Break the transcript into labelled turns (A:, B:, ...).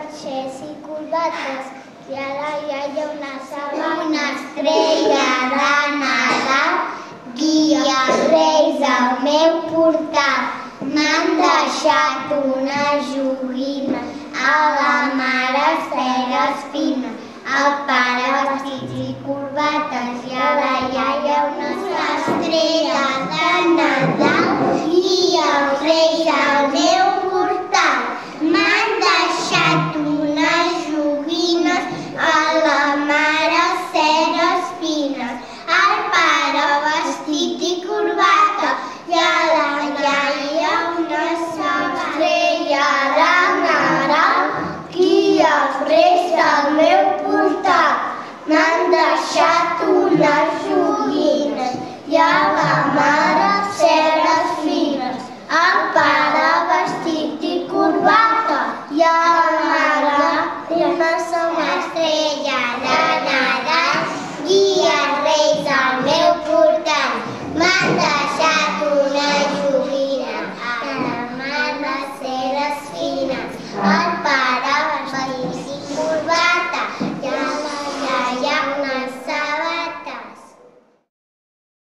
A: xers i corbates, i a la iaia una sabata. Una estrella de Nadal, guia els reis al meu portal. M'han deixat una joguina, a la mare ceres fines, al pare vestits i corbates, i a la iaia una estrella de Nadal, guia els reis al meu portal. M'han deixat unes joguines, a la mare ceres fines, al pare vestit i corbata, i a la iaia una estrella de Nadal, guia els reis al meu portal. M'han deixat unes joguines, i a la mare ceres fines, al pare vestit i corbata, i a la mare una estrella